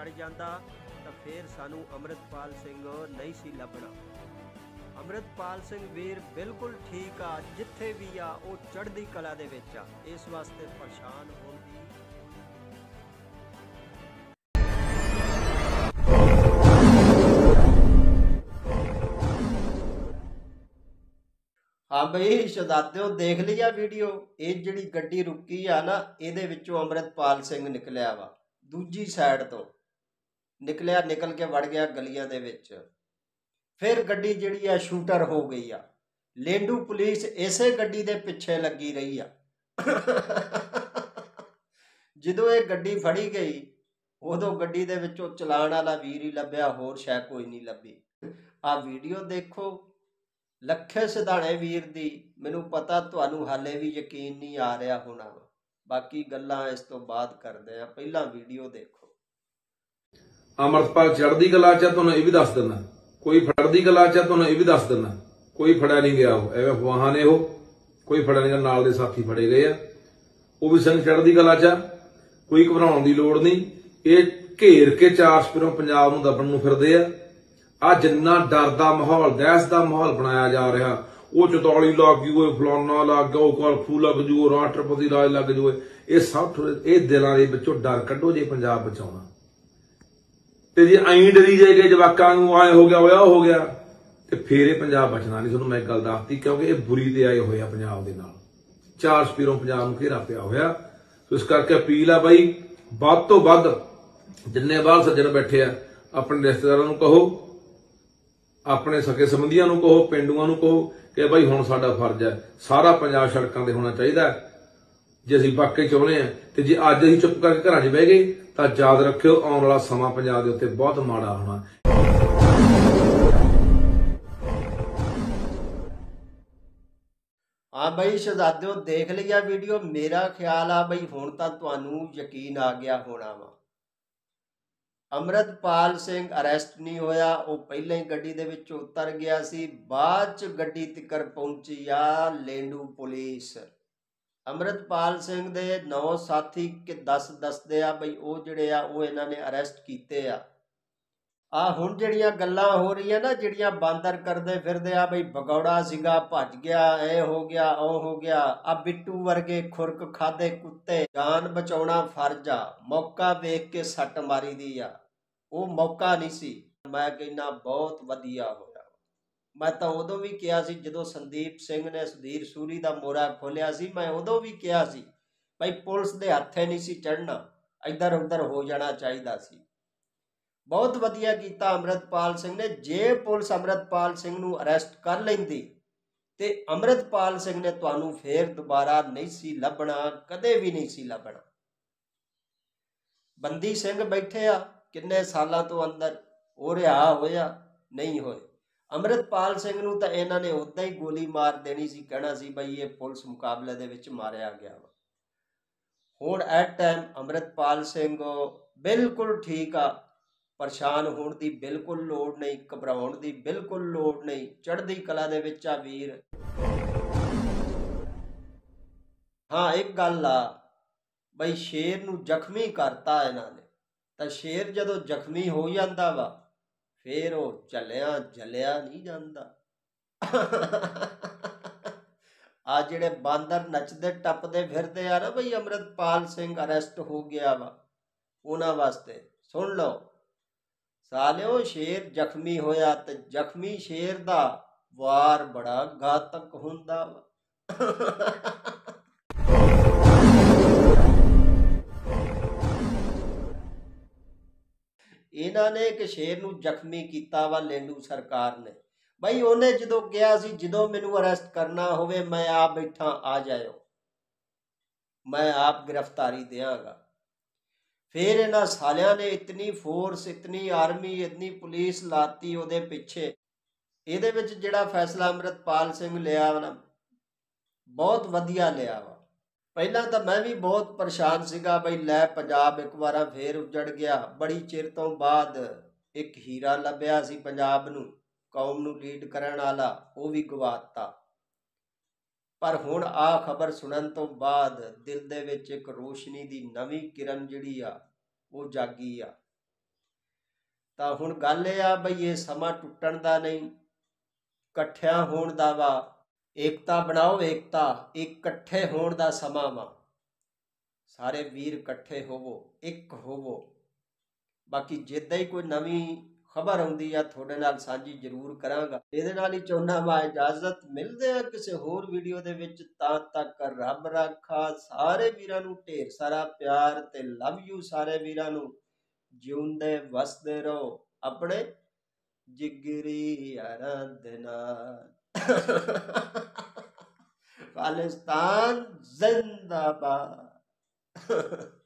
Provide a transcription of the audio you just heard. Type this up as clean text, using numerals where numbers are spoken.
चढ़ जाता तो फिर सानू अमृतपाल सिंह नहीं सी लभना। अमृतपाल सिंह वीर बिल्कुल ठीक आ, जिथे भी आ वो चढ़दी कला दे विच आ। इस वास्ते परेशान होण दी हाँ बई शहजादियों देख लिया वीडियो। ये जिहड़ी गड्डी रुकी आ ना, इहदे विचों अमृतपाल सिंह निकलिया वा, दूजी साइड तो निकलिया, निकल के वड़ गया गलियां दे विच। फिर गड्डी जिहड़ी आ शूटर हो गई आ। लेंडू पुलिस इसे गड्डी दे पिछे लगी रही आ। ਜਦੋਂ ਇਹ ਗੱਡੀ ਫੜੀ ਗਈ ਉਦੋਂ ਗੱਡੀ ਦੇ ਵਿੱਚੋਂ ਚਲਾਣ ਵਾਲਾ ਵੀਰ ਹੀ ਲੱਭਿਆ, ਹੋਰ ਸ਼ੈ ਕੋਈ ਨਹੀਂ ਲੱਭੀ। ਆ ਵੀਡੀਓ ਦੇਖੋ ਲੱਖੇ ਸਿਧਾਣੇ ਵੀਰ ਦੀ। ਮੈਨੂੰ ਪਤਾ ਤੁਹਾਨੂੰ ਹਾਲੇ ਵੀ ਯਕੀਨ ਨਹੀਂ ਆ ਰਿਹਾ ਹੋਣਾ, ਬਾਕੀ ਗੱਲਾਂ ਇਸ ਤੋਂ ਬਾਅਦ ਕਰਦੇ ਆ, ਪਹਿਲਾਂ ਵੀਡੀਓ ਦੇਖੋ। ਅਮਰਤਪਾਲ ਚੜ੍ਹਦੀ ਕਲਾ ਚ, ਤੁਹਾਨੂੰ ਇਹ ਵੀ ਦੱਸ ਦਿੰਦਾ, ਕੋਈ ਫੜਦੀ ਕਲਾ ਚ, ਤੁਹਾਨੂੰ ਇਹ ਵੀ ਦੱਸ ਦਿੰਦਾ, ਕੋਈ ਫੜਿਆ ਨਹੀਂ ਗਿਆ। ਉਹ ਐਵੇਂ ਅਫਵਾਹਾਂ ਨੇ, ਉਹ ਕੋਈ ਫੜਿਆ ਨਹੀਂ ਗਿਆ, ਨਾਲ ਦੇ ਸਾਥੀ ਫੜੇ ਗਏ ਆ। ਉਹ ਵੀ ਸਿੰਘ ਚੜ੍ਹਦੀ ਕਲਾ ਚ, ਕੋਈ ਘਬਰਾਉਣ ਦੀ ਲੋੜ ਨਹੀਂ। ਇਹ ਘੇਰ ਕੇ ਚਾਰ ਸਪਿਰੋਂ ਪੰਜਾਬ ਨੂੰ ਦੱਬਣ ਨੂੰ ਫਿਰਦੇ ਆ। ਆ ਜਿੰਨਾ ਡਰ ਦਾ ਮਾਹੌਲ, ਦਹਿਸ਼ਤ ਦਾ ਮਾਹੌਲ ਬਣਾਇਆ ਜਾ ਰਿਹਾ, ਉਹ 44 ਲੱਗ ਗਈ, ਉਹ ਫਲਾਨਾ ਲੱਗ ਗਿਆ, ਉਹ ਕਰਫਿਊ ਲੱਗ ਜੂ, ਉਹ ਰਾਸ਼ਟਰਪਤੀ ਰਾਜ ਲੱਗ ਜੂ, ਇਹ ਸਭ ਇਹ ਦਿਲਾਂ ਦੇ ਵਿੱਚੋਂ ਡਰ ਕੱਢੋ ਜੇ ਪੰਜਾਬ ਬਚਾਉਣਾ। ਤੇ ਜੇ ਐਂ ਡਰੀ ਜਾਏਗੇ ਜਵਾਕਾਂ ਨੂੰ, ਆਏ ਹੋ ਗਿਆ, ਉਹ ਹੋ ਗਿਆ, ਤੇ ਫੇਰ ਇਹ ਪੰਜਾਬ ਬਚਣਾ ਨਹੀਂ। ਤੁਹਾਨੂੰ ਮੈਂ ਗੱਲ ਦੱਸਤੀ, ਕਿਉਂਕਿ ਇਹ ਬੁਰੀ ਤੇ ਆਏ ਹੋਏ ਆ ਪੰਜਾਬ ਦੇ ਨਾਲ। ਚਾਰ ਸਪੀਰੋਂ ਪੰਜਾਬ ਨੂੰ ਘੇਰਾ ਪਿਆ ਹੋਇਆ। ਸੋ ਇਸ ਕਰਕੇ ਅਪੀਲ ਆ ਬਾਈ, ਵੱਧ ਤੋਂ ਵੱਧ ਜਿੰਨੇ ਬਾਹਰ ਸੱਜਣ ਬੈਠੇ ਆ, ਆਪਣੇ ਰਿਸ਼ਤੇਦਾਰਾਂ ਨੂੰ ਕਹੋ, ਆਪਣੇ ਸਕੇ ਸੰਬੰਧੀਆਂ ਨੂੰ ਕਹੋ, ਪਿੰਡੂਆਂ ਨੂੰ ਕਹੋ ਕਿ ਬਾਈ ਹੁਣ ਸਾਡਾ ਫਰਜ਼ ਹੈ, ਸਾਰਾ ਪੰਜਾਬ ਸੜਕਾਂ ਤੇ ਹੋਣਾ ਚਾਹੀਦਾ ਜੇ ਅਸੀਂ ਵਾਕਈ ਚਾਹੁੰਦੇ ਆ। ਤੇ ਜੇ ਅੱਜ ਅਸੀਂ ਚੁੱਪ ਕਰਕੇ ਘਰਾਂ 'ਚ ਬਹਿ ਗਏ ਤਾਂ ਯਾਦ ਰੱਖਿਓ, ਆਉਣ ਵਾਲਾ ਸਮਾਂ ਪੰਜਾਬ ਦੇ ਉੱਤੇ ਬਹੁਤ ਮਾੜਾ ਹੋਣਾ। हाँ बई शहजादियों देख लिया वीडियो। मेरा ख्याल आ बई हुण तां तुहानूं यकीन आ गया होना वा, अमृतपाल सिंह अरैसट नहीं होया, वो पहले ही गड्डी दे विचों उतर गया सी, बाद च गड्डी तिकर पहुंची आ लेंडू पुलिस। अमृतपाल सिंह दे 9 साथी के दसदे आ बई वो जिहड़े आ वो इन्हां ने अरैसट कीते आ। आ हुण जिहड़ियां गल्लां हो रही ना, जिहड़ियां बांदर करदे फिरदे आ बई भगौड़ा सीगा भज गया, ए हो गया, ओ हो गया। आ बिट्टू वर्गे खुरक खादे कुत्ते, जान बचाउणा फर्ज आ, मौका वेख के सट मारी दी आ, वो मौका नहीं सी। मैं कहना बहुत वधिया होया। मैं तो उदों भी कहा सी जदों संदीप सिंह ने सुधीर सूरी का मोरा खोलिया सी, मैं उदों भी कहा सी भाई पुलिस दे हत्थे नहीं सी चढ़ना, इधर उधर हो जाना चाहिए सी। बहुत वधिया कीता अमृतपाल सिंह ने। जे पुलिस अमृतपाल सिंह नूं अरैसट कर लैंदी ते अमृतपाल सिंह ने तुहानूं फिर दोबारा नहीं सी लभना, कदे भी नहीं सी लभना। बंदी सिंह बैठे आ किन्ने सालां तो अंदर, वो रिहा होया नहीं होए। अमृतपाल सिंह नूं तां इन्हां ने उदां ही गोली मार देनी सी, कहना सी बई ये पुलिस मुकाबले दे विच मारिया गया वा। हुण एट टाइम अमृतपाल सिंह बिल्कुल ठीक आ, परेशान होने की बिल्कुल लोड़ नहीं, घबराउण की बिल्कुल लोड़ नहीं, चढ़दी कला दे विच आ वीर। हाँ एक गल आ बई शेर नूं जख्मी करता इन्हां ने, तां शेर जदों जख्मी हो जांदा वा फिर वो चलिया जलिया नहीं जांदा। आ जिहड़े बांदर नचदे टपदे फिरदे आ ना बई अमृतपाल सिंह अरैसट हो गया वा, उन्हां वास्ते सुन लो सालिओ, शेर जख्मी होया ते जख्मी शेर दा वार बड़ा घातक हुंदा वा। इन्हां ने एक शेर नूं जख्मी कीता वा लेंडू सरकार ने। बई उन्हें जदों कहा सी जदों मैनूं अरैसट करना होवे मैं आप बैठा, आ जाओ, मैं आप गिरफ्तारी देंगा। फिर इन्हां सालियां ने इतनी फोर्स, इतनी आर्मी, इतनी पुलिस लाती उहदे पिछे। इहदे विच जिहड़ा फैसला अमृतपाल सिंह लिया ना बहुत वधिया लिया वा। पहला तो मैं भी बहुत परेशान सीगा बई लै पंजाब एक बार फिर उजड़ गया। बड़ी चिर तो बाद एक हीरा लभ्या सी पंजाब नूं, कौम नूं लीड करन वाला, वो भी गवाता। पर हुण आ खबर सुनन तो बाद दिल दे विच एक रोशनी दी नवीं किरण जिहड़ी आ वो जागी आ। ਤਾਂ ਹੁਣ ਗੱਲ ਇਹ ਆ ਬਈ ਇਹ ਸਮਾਂ ਟੁੱਟਣ ਦਾ ਨਹੀਂ, ਇਕੱਠਿਆਂ ਹੋਣ ਦਾ ਵਾ। ਏਕਤਾ ਬਣਾਓ, ਏਕਤਾ, ਇਕੱਠੇ ਹੋਣ ਦਾ ਸਮਾਂ ਵਾ। ਸਾਰੇ ਵੀਰ ਇਕੱਠੇ ਹੋਵੋ, ਇੱਕ ਹੋਵੋ। ਬਾਕੀ ਜਿੱਦਾਂ ਹੀ ਕੋਈ ਨਵੀਂ ਖਬਰ ਆਉਂਦੀ ਆ ਤੁਹਾਡੇ ਨਾਲ ਸਾਂਝੀ ਜ਼ਰੂਰ ਕਰਾਂਗਾ। ਇਹਦੇ ਨਾਲ ਹੀ ਚਾਹੁੰਦਾ ਵਾ ਇਜਾਜ਼ਤ। ਮਿਲਦੇ ਆ ਕਿਸੇ ਹੋਰ ਵੀਡੀਓ ਦੇ ਵਿੱਚ। ਤਾਂ ਤੱਕ ਰੱਬ ਰਾਖਾ। ਸਾਰੇ ਵੀਰਾਂ ਨੂੰ ਢੇਰ ਸਾਰਾ ਪਿਆਰ ਤੇ ਲਵ ਯੂ। ਸਾਰੇ ਵੀਰਾਂ ਨੂੰ ਜਿਉਂਦੇ ਵਸਦੇ ਰਹੋ ਆਪਣੇ ਜਿਗਰੀ ਯਾਰਾਂ ਦੇ ਨਾਲ। ਖਾਲਿਸਤਾਨ ਜ਼ਿੰਦਾਬਾਦ।